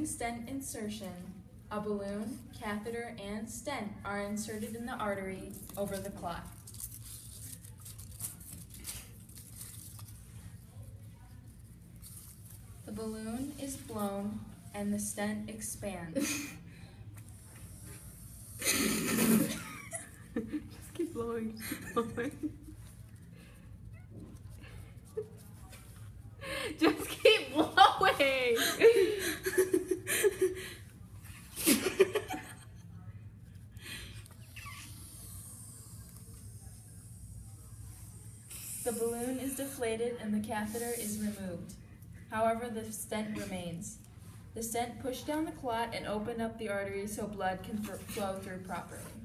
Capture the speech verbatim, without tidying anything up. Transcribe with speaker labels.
Speaker 1: stent insertion, a balloon, catheter, and stent are inserted in the artery over the clot. The balloon is blown and the stent expands.
Speaker 2: Just keep blowing, keep blowing. Just keep blowing.
Speaker 1: The balloon is deflated and the catheter is removed. However, the stent remains. The stent pushed down the clot and opened up the artery so blood can flow through properly.